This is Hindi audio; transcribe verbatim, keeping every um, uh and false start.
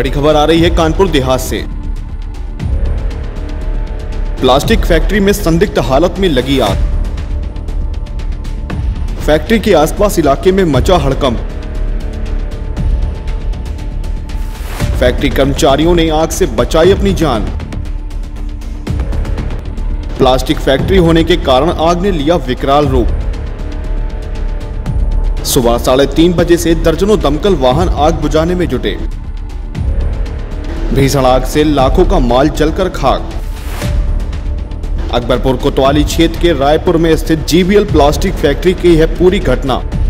बड़ी खबर आ रही है कानपुर देहात से। प्लास्टिक फैक्ट्री में संदिग्ध हालत में लगी आग। फैक्ट्री के आसपास इलाके में मचा हड़कंप। फैक्ट्री कर्मचारियों ने आग से बचाई अपनी जान। प्लास्टिक फैक्ट्री होने के कारण आग ने लिया विकराल रूप। सुबह साढ़े तीन बजे से दर्जनों दमकल वाहन आग बुझाने में जुटे। भीषण आग से लाखों का माल जलकर खाक। अकबरपुर कोतवाली क्षेत्र के रायपुर में स्थित जीवीएल प्लास्टिक फैक्ट्री की है पूरी घटना।